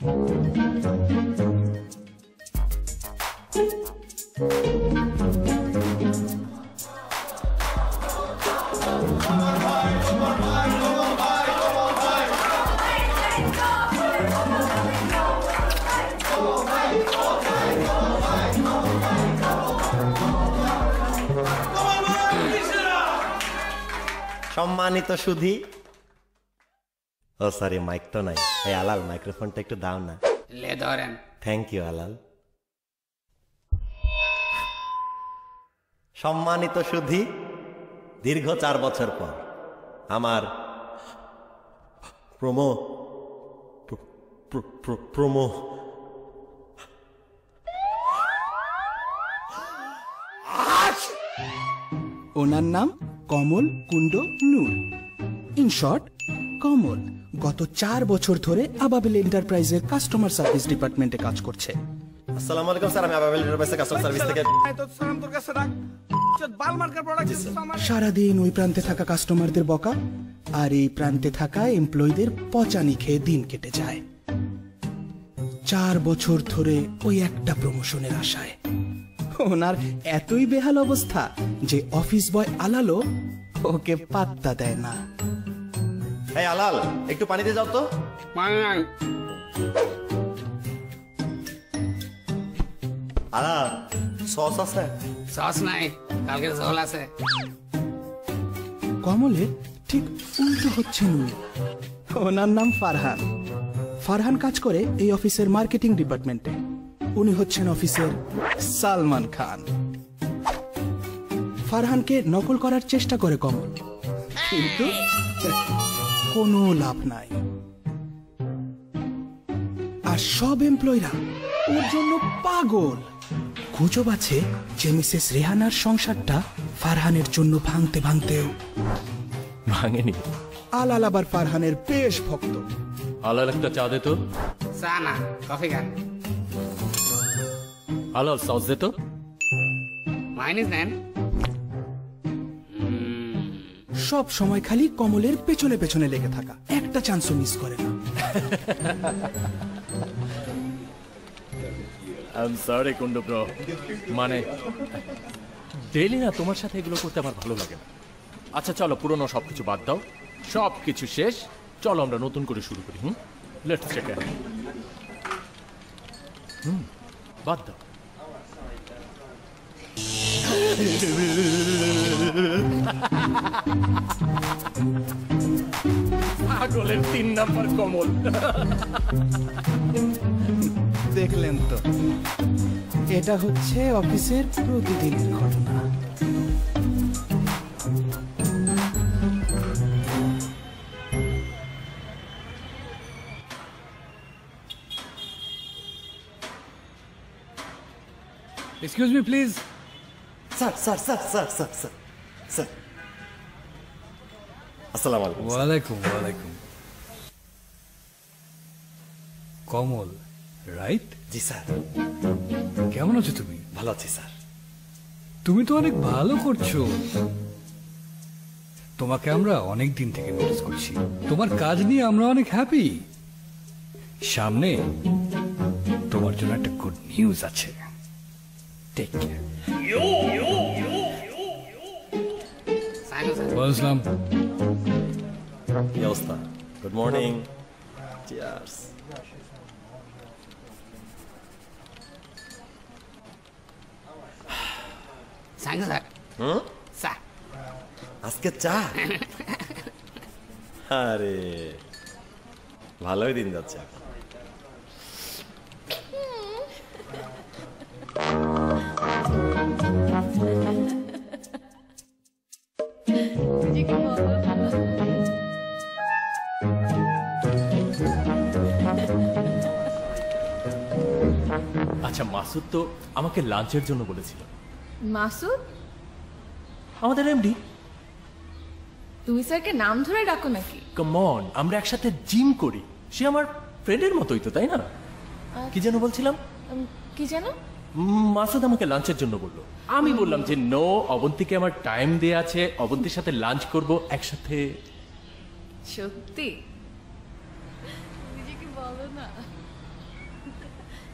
সম্মানিত সুধী, ও sorry mic তো নাই। এই আলাল মাইক্রোফোনটা একটু দাও না। লে ধরেন। Thank you Alal. সম্মানিত সুধী, দীর্ঘ 4 বছর পর আমার প্রোমো ওনার নাম কমল কুণ্ড নূর, ইন শর্ট কমল। গত 4 বছর ধরে আবাবিল এন্টারপ্রাইজের কাস্টমার সার্ভিস ডিপার্টমেন্টে কাজ করছে। আসসালামু আলাইকুম স্যার, আমি আবাবিল এন্টারপ্রাইজের কাস্টমার সার্ভিস থেকে। সারাদিন ওই প্রান্তে থাকা কাস্টমারদের বকা আর এই প্রান্তে থাকা এমপ্লয়ীদের পচানি খেয়ে দিন কেটে যায়। 4 বছর ধরে ওই একটা প্রমোশনের আশায়। ওনার এতই বেহাল অবস্থা যে অফিস বয় আলালও ওকে পাত্তা দেয় না। এই আলাল, একটু পানি দিয়ে যাও তো। আলাল, সস আছে? সস নাই, কালকে ঝোল আছে। কমলের ঠিক উল্টো হচ্ছে নুই। ওনার নাম ফারহান। ফারহান কাজ করে এই অফিসের মার্কেটিং ডিপার্টমেন্টে। উনি হচ্ছেন অফিসের সালমান খান। ফারহানকে নকল করার চেষ্টা করে কমল, কিন্তু কোনো লাভ নাই। আর সব এমপ্লয়িরা ওর জন্য পাগল। গুজব আছে যে মিসেস রেহানার সংসারটা ফারহানের জন্য ভাঙতে ভাঙতেও ভাঙেনি। আলাল আবার ফারহানের বেশ ভক্ত। আলাল একটা চা দে তো। চা না, কফি খান। আলাল সস দে তো। মাইনিস নেন। সব সময় খালি কমলের পেছনে পেছনে লেগে থাকা, একটা চান্সও মিস করে না। I am sorry Kundu bro, মানে ডেইলি না তোমার সাথে এগুলো করতে আমার ভালো লাগে না। আচ্ছা চলো, পুরনো সবকিছু বাদ দাও, সবকিছু শেষ, চলো আমরা নতুন করে শুরু করি। Let's check it. বাদ দাও। পাগলের 3 নাম্বার কমল। দেখলেন তো, এটা হচ্ছে অফিসের প্রতিদিনের ঘটনা। Excuse me please. Sir sir sir sir sir sir sir, আসসালামু আলাইকুম। ওয়ালাইকুম ওয়ালাইকুম। কমল রাইট? জি স্যার। কেমন আছো তুমি? ভালো আছি স্যার। তুমি তো অনেক ভালো করছো। তোমাকে আমরা অনেক দিন থেকে নোটিস করছি। তোমার কাজ নিয়ে আমরা অনেক হ্যাপি। সামনে তোমার জন্য একটা গুড নিউজ আছে। Take care. আসসালাম। কি অবস্থা? Good morning. চিয়ার্স। আজকে চা? আরে ভালোই দিন যাচ্ছে। আচ্ছা, মাসুদ তো আমাকে লাঞ্চের জন্য বলেছিল। মাসুদ? আমাদের এমডি। তুমি স্যারকে নাম ধরে ডাকো নাকি? কাম অন, আমরা একসাথে জিম করি। সে আমার ফ্রেন্ডের মতোই তো, তাই না? কি যেন বলছিলাম? কি যেন? মাসুদ আমাকে লাঞ্চের জন্য বলল। আমি বললাম যে নো, অবন্তীকে আমার টাইম দেয়া আছে, অবন্তীর সাথে লাঞ্চ করব একসাথে। সত্যি? নিজে কি বলো না?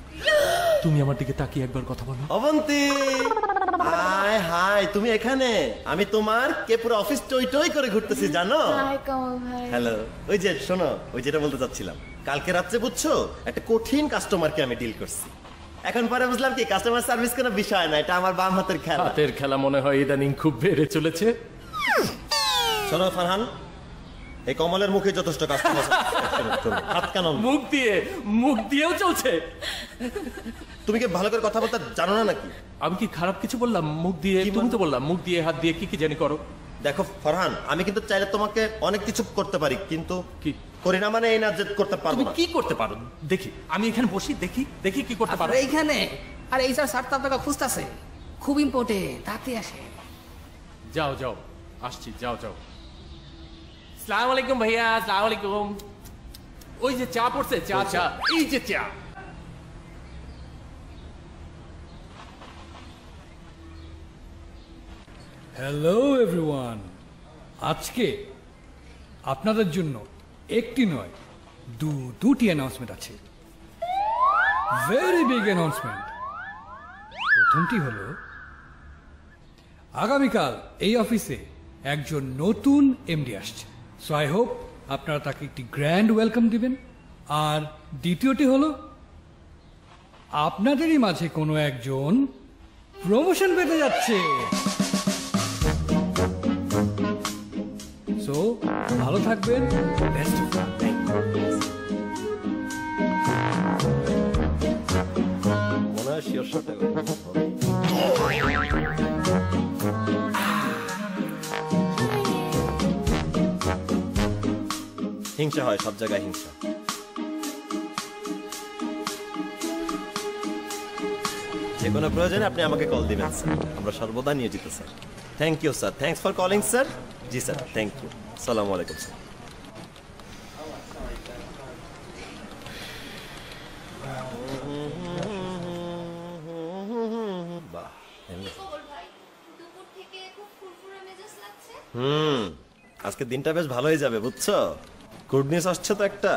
তুমি আমার দিকে তাকিয়ে একবার কথা বলো। অবন্তী, হাই হাই, তুমি এখানে? আমি তোমার কে পুরো অফিস টই টই করে ঘুরতেছি জানো। হাই কমল ভাই। হ্যালো, ওই যে শোনো, ওই যেটা বলতে চাচ্ছিলাম, কালকে রাত্রে বুঝছো একটা কঠিন কাস্টমারকে আমি ডিল করছি। এখন পরে বুঝলাম কি কাস্টমার সার্ভিস কোনো বিষয় না, এটা আমার বাম হাতের খেলা। হাতের খেলা মনে হয় ইদানিং খুব বেড়ে চলেছে। শোনো ফারহান, এই কমলের মুখে যথেষ্ট কাস্টমার হাত কানন। মুখ দিয়েও চলছে। তুমি কি ভালো করে কথা বলতে জানো না নাকি? আমি কি খারাপ কিছু বললাম? মুখ দিয়ে, তুমি তো বললাম মুখ দিয়ে হাত দিয়ে কি জানি করো। দেখো ফারহান, আমি কিন্তু চাইলে তোমাকে অনেক কিছু করতে পারি, কিন্তু কি করি না মানে এই না যে করতে পারবো তুমি না। কি করতে পারো দেখি, আমি এখানে বসি, দেখি দেখি কি করতে পারো। এইখানে আর এই স্যার তো আপনাকে খুঁজতেছে, খুব ইম্পর্টেন্ট, তাতে আসে। যাও যাও, আসছি, যাও যাও। আসসালামু আলাইকুম ভাইয়া, আসসালামু আলাইকুম। ওই যে চা পড়ছে, চা চা, এই যে চা। হ্যালো এভরিওয়ান, আজকে আপনাদের জন্য একটি নয় দুটি অ্যানাউন্সমেন্ট আছে। Very big announcement. প্রথমটি হলো আগামীকাল এই অফিসে একজন নতুন এমডি আসছে। সো আই হোপ আপনারা তাকে একটি গ্র্যান্ড ওয়েলকাম দিবেন। আর দ্বিতীয়টি হলো আপনাদেরই মাঝে কোনো একজন প্রমোশন পেতে যাচ্ছে। সো ভালো থাকবেন, বেস্ট অফ লাক। মনে হয় শিওর শট হিংসা হয়, সব জায়গায় হিংসা। যে কোনো প্রয়োজনে আপনি আমাকে কল দিবেন স্যার, আমরা সর্বদা নিয়োজিত sir. Thank you sir, thanks for calling sir. জি স্যার, থ্যাংক ইউ। সালামু আলাইকুম স্যার। বাহ, আজকে দিনটা বেশ ভালোই যাবে বুঝছো। গুড নিউজ আসছে তো একটা।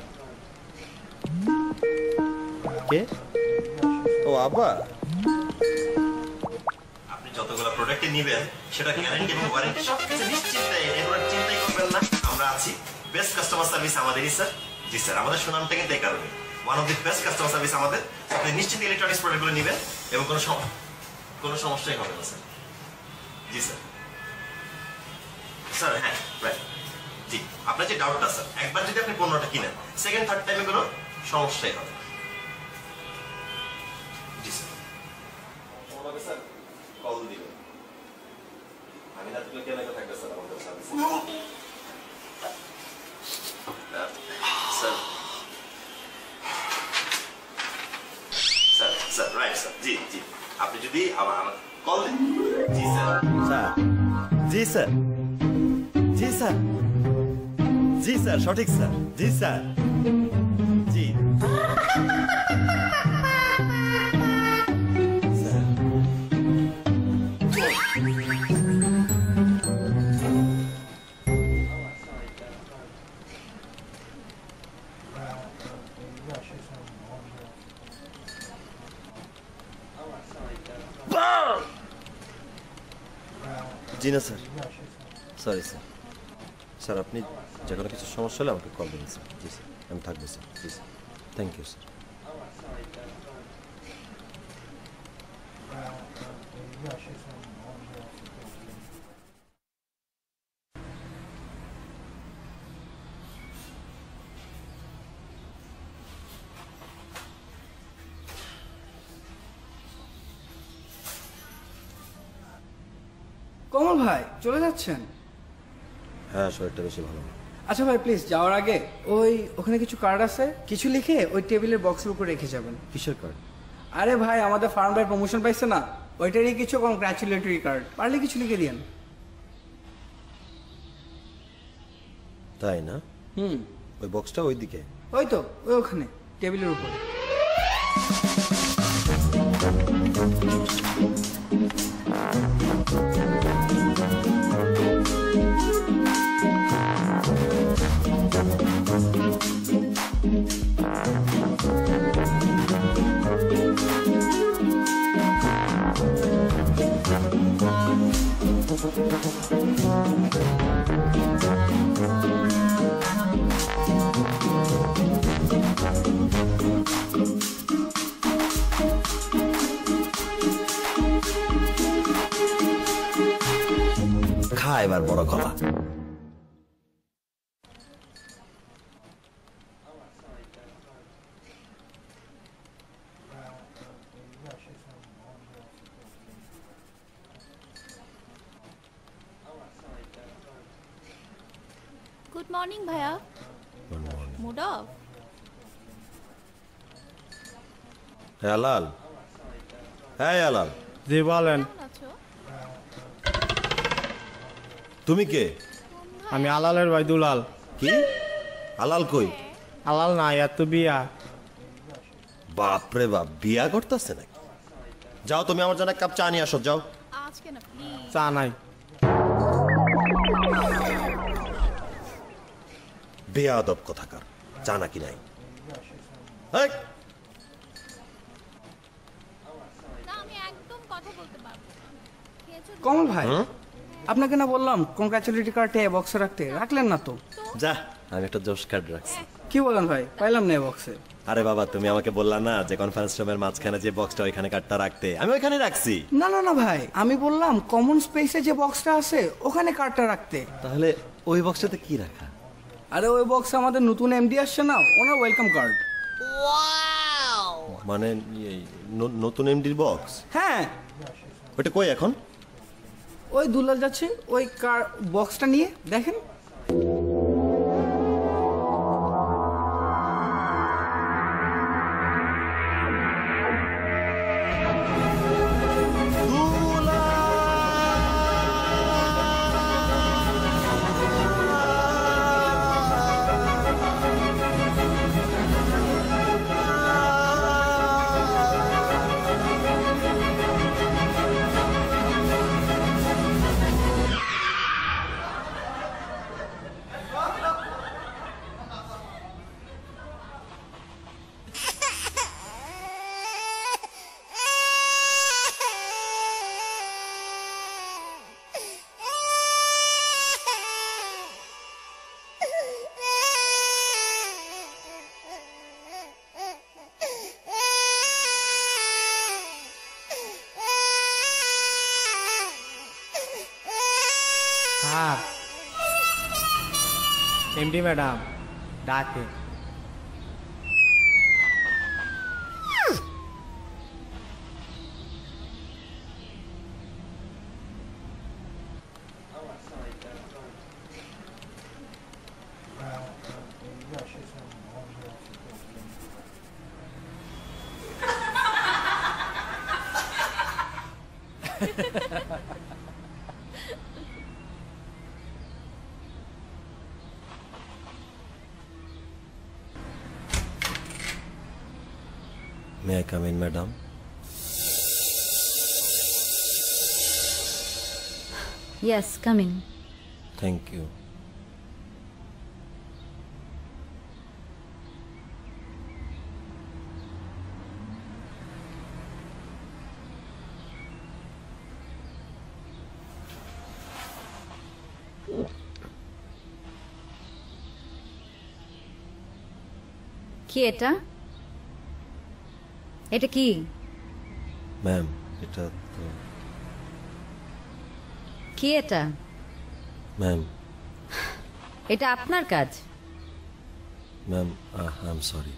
কে? ও আবার আপনি যতগুলো প্রোডাক্ট নেবেন সেটা গ্যারান্টি এবং ওয়ারেন্টি সবকিছু নিশ্চিন্তে, এগুলো চিন্তাই করবেন না, আমরা আছি। বেস্ট কাস্টমার সার্ভিস আমাদেরই স্যার। জি স্যার, আমাদের সুনামটা কিন্তু এই কারণে, one of the best customer service আমাদের। আপনি নিশ্চিত ইলেকট্রনিক্স প্রোডাক্টগুলো নেবেন এবং কোনো সমস্যাই হবে না স্যার। জি স্যার। স্যার হ্যাঁ রাইট, জি আপনার যে ডাউটটা স্যার, একবার যদি আপনি পণ্যটা কিনেন সেকেন্ড থার্ড টাইমে কোনো সমস্যাই হবে। জি স্যার, আমাকে স্যার কল দিবেন। আমি না থাকলে কেন থাকবে স্যার আমাদের সার্ভিস। Sir sir sir right sir, জি জি আপনি যদি আমার কল দেন। জি স্যার। স্যার জি স্যার, জি স্যার, জি স্যার, সঠিক স্যার। জি স্যার, জি জি না স্যার, সরি স্যার। স্যার আপনি যে কোনো কিছু সমস্যা হলে আমাকে কল দিন স্যার। জি স্যার, আমি থাকবো স্যার। জি sir, thank you sir. Kamal ভাই চলে যাচ্ছেন? হ্যাঁ, শরীরটা বেশি ভালো না। আচ্ছা ভাই প্লিজ যাওয়ার আগে ওখানে কিছু কার্ড আছে, কিছু লিখে ওই টেবিলের বক্সের উপর রেখে যাবেন। কিসের কার্ড? আরে ভাই আমাদের ফার্ম ভাই প্রমোশন পাইছে না, ওইটারই কিছু কংগ্রাচুলেটরি কার্ড, পারলে কিছু লিখে দিয়েন। তাই না? ওই বক্সটা ওইদিকে? ওই তো ওখানে টেবিলের উপরে। খা এবার বড় গলা। গুড মর্নিং ভাইয়া। Mood off? হ্যাঁ আলাল, হ্যাঁ আলাল। জি বলেন। কেমন আছো? তুমি কে? আমি আলালের ভাই দুলাল। কি আলাল কই? আলাল না, এত বিয়া। বাপরে বাপ, বিয়া করতেছে নাকি? যাও তুমি আমার জন্য এক কাপ চা নিয়ে আসো, যাও। আজকে না প্লিজ। চা নাই। বেয়াদব কথাকার, চা নাকি নাই? এই, না আমি একদম কথা বলতে পারবো না। খেয়েছো? কমল ভাই, আপনাকে না বললাম কংগ্রাচুলেটরি কার্ডে বক্সে রাখতে, রাখলেন না তো? যা, আমি একটা জোশ কার্ড রাখছি। কি বলেন ভাই, পাইলাম না বক্সে। আরে বাবা, তুমি আমাকে বললা না যে কনফারেন্স রুমের মাঝখানে যে বক্সটা, ওইখানে কার্ডটা রাখতে, আমি ওইখানে রাখছি। না না না ভাই, আমি বললাম কমন স্পেসে যে বক্সটা আছে ওখানে কার্ডটা রাখতে। তাহলে ওই বক্সটাতে কি রাখা? আরে ওই বক্সে আমাদের নতুন এমডি আসছে না, ওনার ওয়েলকাম কার্ড। মানে নতুন এমডির বক্স? হ্যাঁ। ওটা কই এখন? ওই দুলাল যাচ্ছে, ওই বক্সটা নিয়ে দেখেন। হ্যাঁ, এমডি ম্যাডাম ডাকে। May I come in, madam? Yes, come in. Thank you. কি এটা? এটা কি? ম্যাম, এটা তো কি এটা? ম্যাম, এটা আপনার কাজ। Ma'am, I am sorry.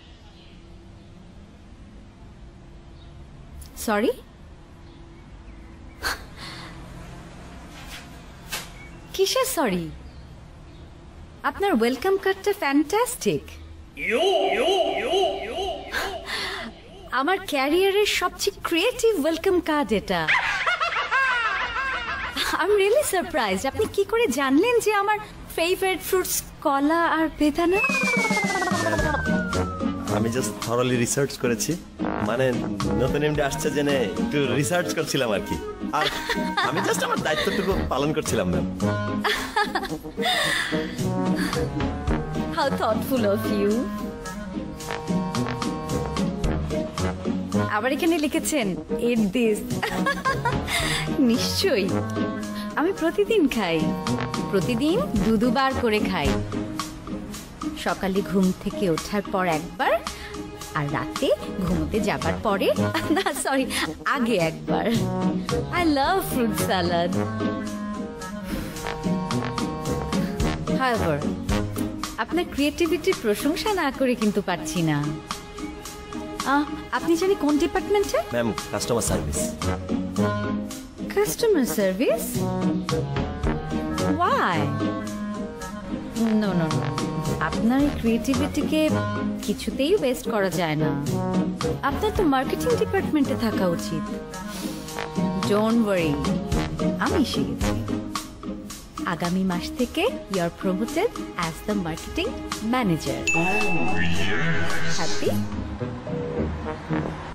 Sorry? কিসের সরি? আপনার ওয়েলকাম কার্ডটা ফ্যান্টাস্টিক। আমার ক্যারিয়ারের সবচেয়ে ক্রিয়েটিভ ওয়েলকাম কার্ড এটা। I am really surprised. আপনি কি করে জানলেন যে আমার ফেভারিট ফ্রুটস কলা আর বেদানা? আমি জাস্ট থরলি রিসার্চ করেছি, মানে নতুন এমডি আসছে জেনে একটু রিসার্চ করছিলাম আর কি, আর আমি জাস্ট আমার দায়িত্বটুকু পালন করছিলাম ma'am. How thoughtful of you. আবার এখানে লিখেছেন eat this. নিশ্চয়ই আমি প্রতিদিন খাই, প্রতিদিন দুবার করে খাই। সকালে ঘুম থেকে ওঠার পর একবার, আর রাতে ঘুমোতে যাবার পরে, না সরি আগে একবার। I love fruit salad. However, আপনার ক্রিয়েটিভিটির প্রশংসা না করে কিন্তু পারছি না। আপনি জানি কোন ডিপার্টমেন্টে? Ma'am, customer service. Customer service? Why? No, no, no. আপনার ক্রিয়েটিভিটিকে কিছুতেই ওয়েস্ট করা যায় না। আপনার তো মার্কেটিং ডিপার্টমেন্টে থাকা উচিত। ডোন্ট ওয়ারি, আমি শিখেছি। আগামী মাস থেকে you are promoted as the marketing manager. Happy?